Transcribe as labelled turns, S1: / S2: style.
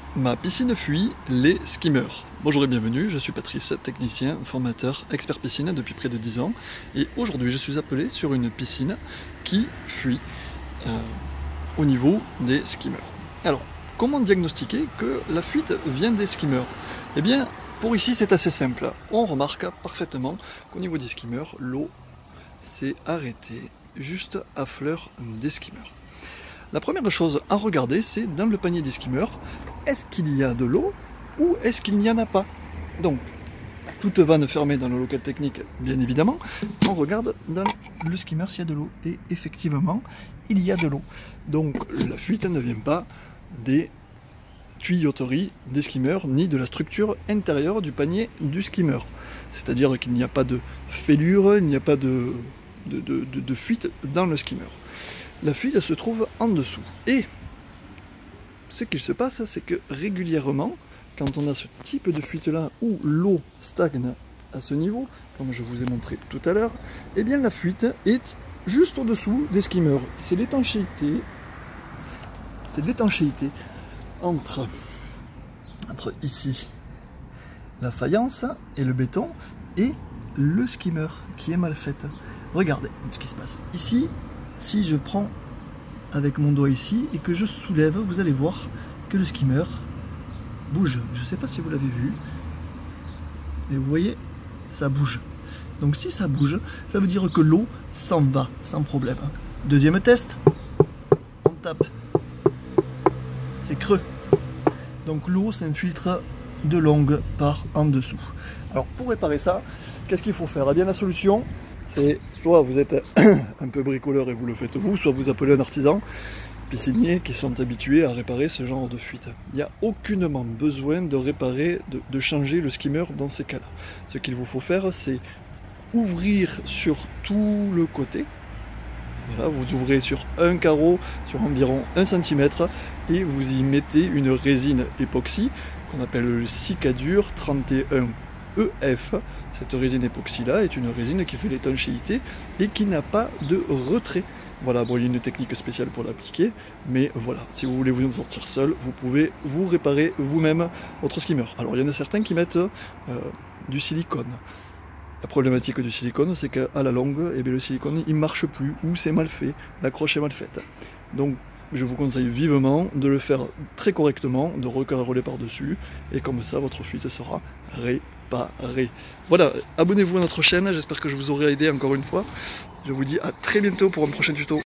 S1: Ma piscine fuit les skimmers. Bonjour et bienvenue, je suis Patrice, technicien, formateur, expert piscine depuis près de 10 ans. Et aujourd'hui je suis appelé sur une piscine qui fuit au niveau des skimmers. Alors, comment diagnostiquer que la fuite vient des skimmers? Eh bien, pour ici c'est assez simple. On remarque parfaitement qu'au niveau des skimmers, l'eau s'est arrêtée juste à fleur des skimmers. La première chose à regarder, c'est dans le panier des skimmers, est-ce qu'il y a de l'eau ou est-ce qu'il n'y en a pas? Donc, toute vanne fermée dans le local technique, bien évidemment, on regarde dans le skimmer s'il y a de l'eau. Et effectivement, il y a de l'eau. Donc, la fuite ne vient pas des tuyauteries des skimmers, ni de la structure intérieure du panier du skimmer. C'est-à-dire qu'il n'y a pas de fêlure, il n'y a pas de fuite dans le skimmer. La fuite se trouve en dessous. Et ce qu'il se passe, c'est que régulièrement, quand on a ce type de fuite-là, où l'eau stagne à ce niveau, comme je vous ai montré tout à l'heure, eh bien la fuite est juste au-dessous des skimmers. C'est l'étanchéité entre ici la faïence et le béton et le skimmer qui est mal faite. Regardez ce qui se passe. Ici, si je prends avec mon doigt ici et que je soulève, vous allez voir que le skimmer bouge. Je ne sais pas si vous l'avez vu, mais vous voyez, ça bouge. Donc si ça bouge, ça veut dire que l'eau s'en va sans problème. Deuxième test, on tape. C'est creux. Donc l'eau s'infiltre de longue part en dessous. Alors pour réparer ça, qu'est-ce qu'il faut faire? Eh bien la solution, c'est soit vous êtes un peu bricoleur et vous le faites vous, soit vous appelez un artisan piscinier qui sont habitués à réparer ce genre de fuite. Il n'y a aucunement besoin de réparer, de changer le skimmer dans ces cas-là. Ce qu'il vous faut faire, c'est ouvrir sur tout le côté. Voilà, vous ouvrez sur un carreau, sur environ 1 cm, et vous y mettez une résine époxy qu'on appelle le Cicadur 31 EF. Cette résine époxy là est une résine qui fait l'étanchéité et qui n'a pas de retrait. Voilà, bon, il y a une technique spéciale pour l'appliquer, mais voilà, si vous voulez vous en sortir seul, vous pouvez vous réparer vous-même votre skimmer. Alors il y en a certains qui mettent du silicone. La problématique du silicone, c'est qu'à la longue, eh bien, le silicone il marche plus ou c'est mal fait, l'accroche est mal faite. Donc je vous conseille vivement de le faire très correctement, de recaroler par-dessus, et comme ça votre fuite sera réparée. Voilà, abonnez-vous à notre chaîne, j'espère que je vous aurai aidé encore une fois. Je vous dis à très bientôt pour un prochain tuto.